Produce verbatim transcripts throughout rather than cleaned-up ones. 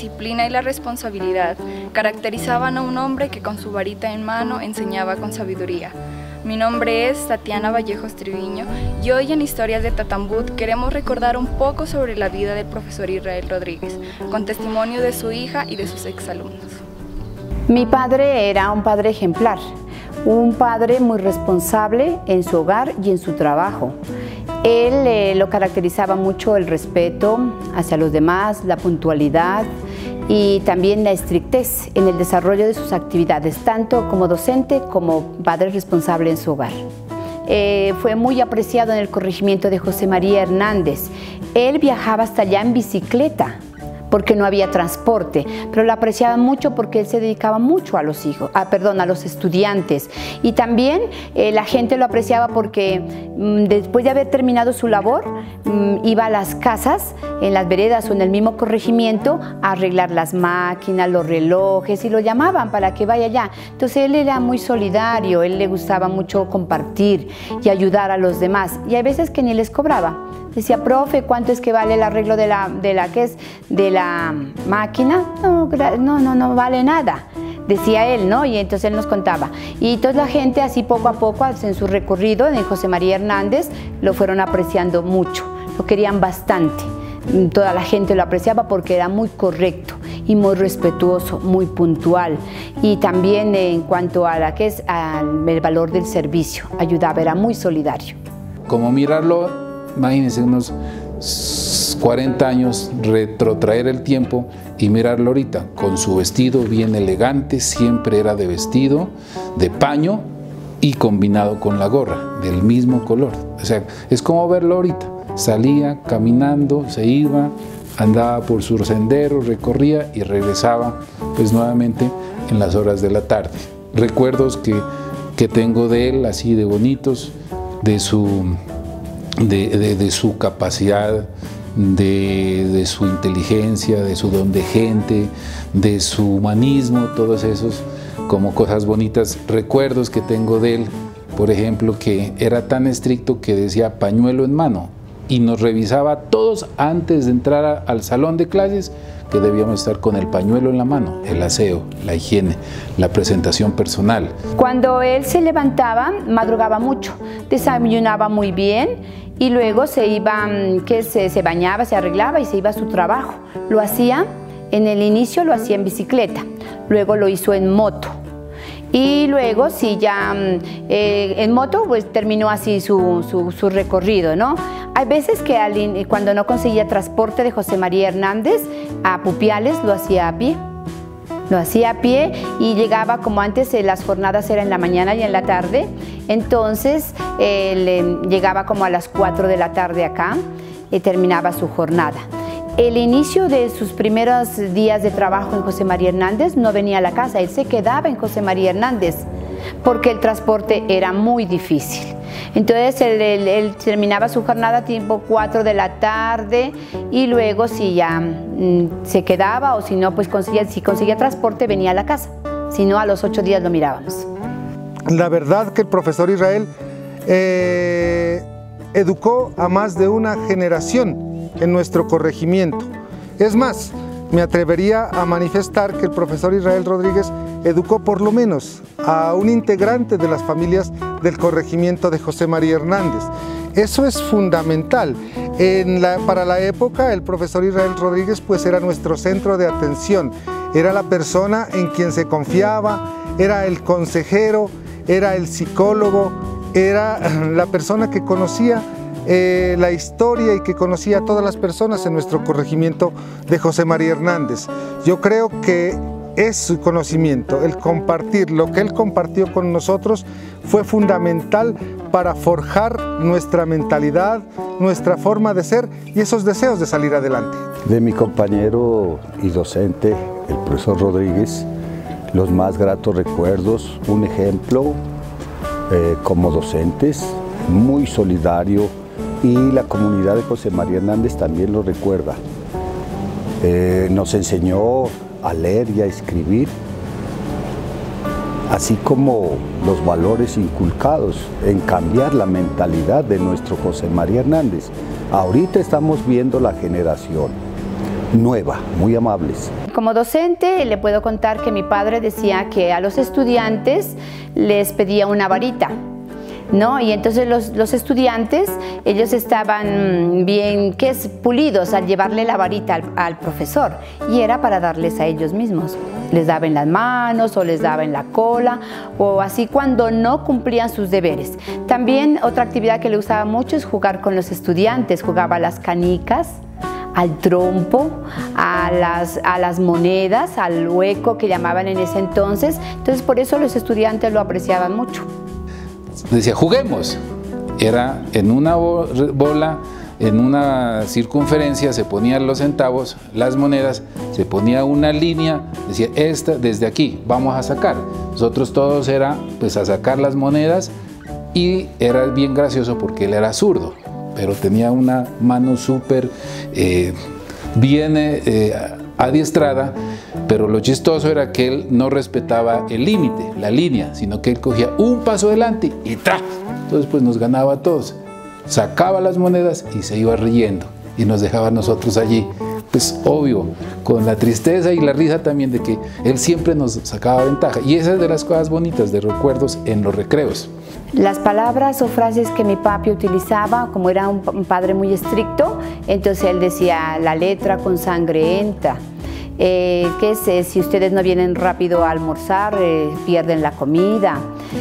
disciplina y la responsabilidad caracterizaban a un hombre que con su varita en mano enseñaba con sabiduría. Mi nombre es Tatiana Vallejos Triviño y hoy en Historias de Tatambut queremos recordar un poco sobre la vida del profesor Israel Rodríguez, con testimonio de su hija y de sus exalumnos. Mi padre era un padre ejemplar, un padre muy responsable en su hogar y en su trabajo. Él eh, lo caracterizaba mucho el respeto hacia los demás, la puntualidad y también la estrictez en el desarrollo de sus actividades, tanto como docente como padre responsable en su hogar. Eh, fue muy apreciado en el corregimiento de José María Hernández. Él viajaba hasta allá en bicicleta, porque no había transporte, pero lo apreciaban mucho porque él se dedicaba mucho a los hijos, ah, perdón, a los estudiantes. Y también eh, la gente lo apreciaba porque mmm, después de haber terminado su labor, mmm, iba a las casas, en las veredas o en el mismo corregimiento, a arreglar las máquinas, los relojes, y lo llamaban para que vaya allá. Entonces él era muy solidario, él le gustaba mucho compartir y ayudar a los demás, y hay veces que ni les cobraba. Decía, profe, ¿cuánto es que vale el arreglo de la, de la, ¿qué es? de la máquina? No, no, no, no vale nada, decía él, ¿no? Y entonces él nos contaba. Y toda la gente así poco a poco, en su recorrido en José María Hernández, lo fueron apreciando mucho, lo querían bastante. Toda la gente lo apreciaba porque era muy correcto y muy respetuoso, muy puntual. Y también en cuanto a la que es al el valor del servicio, ayudaba, era muy solidario. Como mirarlo, imagínense unos cuarenta años, retrotraer el tiempo y mirarlo ahorita, con su vestido bien elegante, siempre era de vestido, de paño y combinado con la gorra, del mismo color. O sea, es como verlo ahorita, salía caminando, se iba, andaba por su sendero, recorría y regresaba pues nuevamente en las horas de la tarde. Recuerdos que, que tengo de él, así de bonitos, de su... De, de, de su capacidad, de, de su inteligencia, de su don de gente, de su humanismo, todos esos como cosas bonitas. Recuerdos que tengo de él, por ejemplo, que era tan estricto que decía pañuelo en mano y nos revisaba a todos antes de entrar a, al salón de clases, que debíamos estar con el pañuelo en la mano, el aseo, la higiene, la presentación personal. Cuando él se levantaba, madrugaba mucho, desayunaba muy bien y luego se iba, que se, se bañaba, se arreglaba y se iba a su trabajo. Lo hacía, en el inicio lo hacía en bicicleta, luego lo hizo en moto. Y luego, sí, ya eh, en moto, pues terminó así su, su, su recorrido, ¿no? Hay veces que al, cuando no conseguía transporte de José María Hernández a Pupiales, lo hacía a pie. Lo hacía a pie y llegaba, como antes eh, las jornadas eran en la mañana y en la tarde, entonces él eh, llegaba como a las cuatro de la tarde acá y terminaba su jornada. El inicio de sus primeros días de trabajo en José María Hernández no venía a la casa, él se quedaba en José María Hernández porque el transporte era muy difícil. Entonces él, él, él terminaba su jornada tipo cuatro de la tarde y luego si ya mmm, se quedaba o si no, pues conseguía, si conseguía transporte venía a la casa, si no a los ocho días lo mirábamos. La verdad que el profesor Israel eh, educó a más de una generación en nuestro corregimiento. Es más, me atrevería a manifestar que el profesor Israel Rodríguez educó por lo menos a un integrante de las familias del corregimiento de José María Hernández. Eso es fundamental. En la, para la época, el profesor Israel Rodríguez pues era nuestro centro de atención, era la persona en quien se confiaba, era el consejero, era el psicólogo, era la persona que conocía Eh, la historia y que conocía a todas las personas en nuestro corregimiento de José María Hernández. Yo creo que es su conocimiento, el compartir, lo que él compartió con nosotros fue fundamental para forjar nuestra mentalidad, nuestra forma de ser y esos deseos de salir adelante. De mi compañero y docente, el profesor Rodríguez, los más gratos recuerdos, un ejemplo eh, como docentes, muy solidario, y la comunidad de José María Hernández también lo recuerda. Eh, nos enseñó a leer y a escribir, así como los valores inculcados en cambiar la mentalidad de nuestro José María Hernández. Ahorita estamos viendo la generación nueva, muy amables. Como docente le puedo contar que mi padre decía que a los estudiantes les pedía una varita, ¿no? Y entonces los, los estudiantes, ellos estaban bien, ¿qué es? Pulidos al llevarle la varita al, al profesor, y era para darles a ellos mismos. Les daba en las manos o les daba en la cola o así cuando no cumplían sus deberes. También otra actividad que le gustaba mucho es jugar con los estudiantes, jugaba a las canicas, al trompo, a las, a las monedas, al hueco que llamaban en ese entonces. Entonces por eso los estudiantes lo apreciaban mucho. Decía, juguemos. Era en una bola, en una circunferencia, se ponían los centavos, las monedas, se ponía una línea, decía, esta, desde aquí, vamos a sacar. Nosotros todos era, pues, a sacar las monedas, y era bien gracioso porque él era zurdo, pero tenía una mano súper eh, bien eh, adiestrada, pero lo chistoso era que él no respetaba el límite, la línea, sino que él cogía un paso adelante y ¡tra! Entonces pues nos ganaba a todos, sacaba las monedas y se iba riendo y nos dejaba a nosotros allí, pues obvio, con la tristeza y la risa también de que él siempre nos sacaba ventaja, y esa es de las cosas bonitas de recuerdos en los recreos. Las palabras o frases que mi papi utilizaba, como era un, un padre muy estricto, entonces él decía, la letra con sangre entra. Eh, que es, eh, si ustedes no vienen rápido a almorzar, eh, pierden la comida.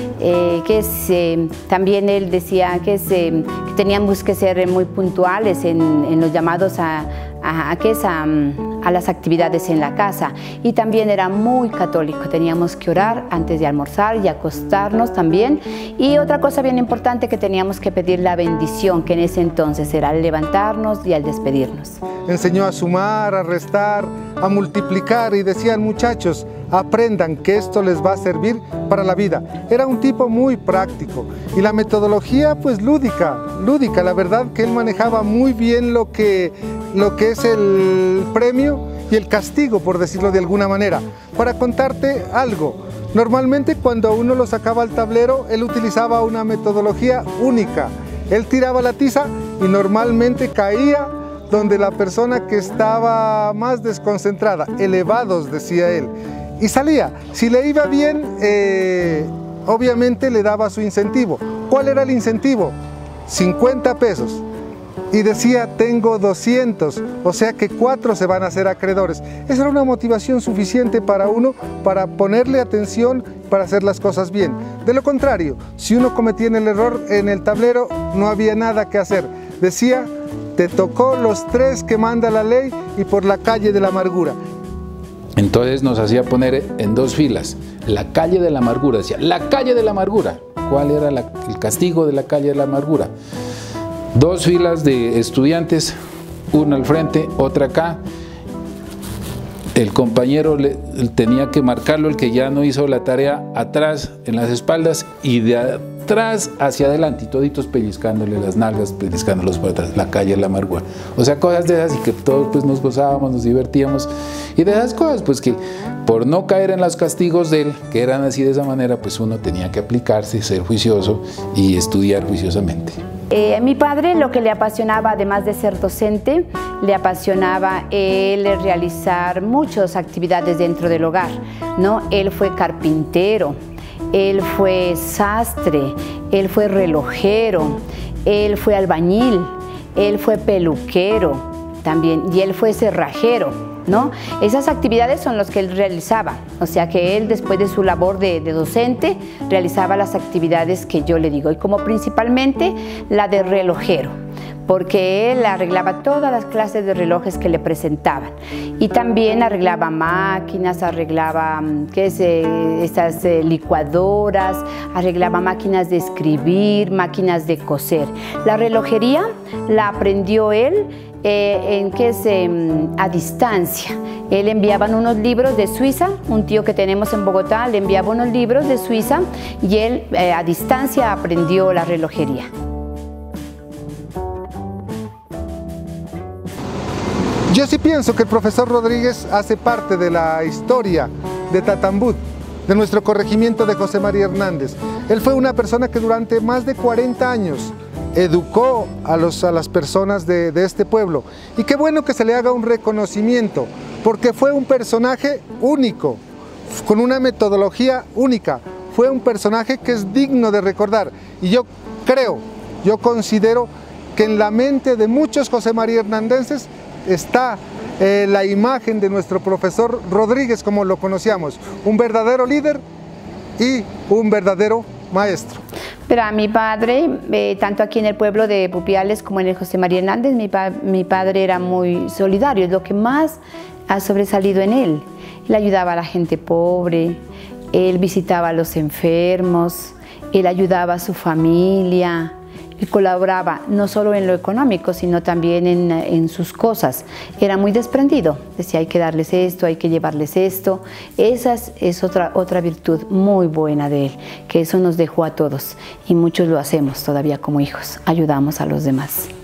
Eh, que es, eh, también él decía que, es, eh, que teníamos que ser muy puntuales en, en los llamados a, a, a, que es, a, a las actividades en la casa, y también era muy católico, teníamos que orar antes de almorzar y acostarnos también, y otra cosa bien importante, que teníamos que pedir la bendición, que en ese entonces era al levantarnos y al despedirnos. Enseñó a sumar, a restar, a multiplicar, y decían, muchachos, aprendan que esto les va a servir para la vida. Era un tipo muy práctico, y la metodología pues lúdica, lúdica, la verdad que él manejaba muy bien lo que, lo que es el premio y el castigo, por decirlo de alguna manera. Para contarte algo, normalmente cuando uno lo sacaba al tablero, él utilizaba una metodología única. Él tiraba la tiza y normalmente caía donde la persona que estaba más desconcentrada, elevados, decía él, y salía. Si le iba bien, eh, obviamente le daba su incentivo. ¿Cuál era el incentivo? cincuenta pesos. Y decía, tengo doscientos, o sea que cuatro se van a hacer acreedores. Esa era una motivación suficiente para uno, para ponerle atención, para hacer las cosas bien. De lo contrario, si uno cometía el error en el tablero, no había nada que hacer. Decía, te tocó los tres que manda la ley y por la calle de la amargura. Entonces nos hacía poner en dos filas, la calle de la amargura, decía, la calle de la amargura. ¿Cuál era la, el castigo de la calle de la amargura? Dos filas de estudiantes, una al frente, otra acá. El compañero le, tenía que marcarlo, el que ya no hizo la tarea, atrás en las espaldas, y de atrás hacia adelante, y toditos pellizcándole las nalgas, pellizcándolos por atrás, la calle de la amargura. O sea, cosas de esas, y que todos pues nos gozábamos, nos divertíamos, y de esas cosas pues que por no caer en los castigos de él, que eran así de esa manera, pues uno tenía que aplicarse, ser juicioso y estudiar juiciosamente. Eh, mi padre, lo que le apasionaba, además de ser docente, le apasionaba él realizar muchas actividades dentro del hogar, ¿no? Él fue carpintero, él fue sastre, él fue relojero, él fue albañil, él fue peluquero también, y él fue cerrajero, ¿no? Esas actividades son las que él realizaba, o sea que él, después de su labor de, de docente, realizaba las actividades que yo le digo, y como principalmente la de relojero, porque él arreglaba todas las clases de relojes que le presentaban, y también arreglaba máquinas, arreglaba ¿qué es? Eh, estas eh, licuadoras, arreglaba máquinas de escribir, máquinas de coser. La relojería la aprendió él Eh, en que es eh, a distancia. Él enviaban unos libros de Suiza, un tío que tenemos en Bogotá le enviaba unos libros de Suiza, y él eh, a distancia aprendió la relojería. Yo sí pienso que el profesor Rodríguez hace parte de la historia de Tatambut, de nuestro corregimiento de José María Hernández. Él fue una persona que durante más de cuarenta años educó a, los, a las personas de, de este pueblo. Y qué bueno que se le haga un reconocimiento, porque fue un personaje único, con una metodología única. Fue un personaje que es digno de recordar. Y yo creo, yo considero que en la mente de muchos José María Hernandenses está eh, la imagen de nuestro profesor Rodríguez, como lo conocíamos, un verdadero líder y un verdadero maestro. Pero a mi padre, eh, tanto aquí en el pueblo de Pupiales como en el José María Hernández, mi, pa mi padre era muy solidario, es lo que más ha sobresalido en él. Él ayudaba a la gente pobre, él visitaba a los enfermos, él ayudaba a su familia, él colaboraba no solo en lo económico, sino también en, en sus cosas. Era muy desprendido, decía hay que darles esto, hay que llevarles esto. Esa es, es otra, otra virtud muy buena de él, que eso nos dejó a todos y muchos lo hacemos todavía como hijos, ayudamos a los demás.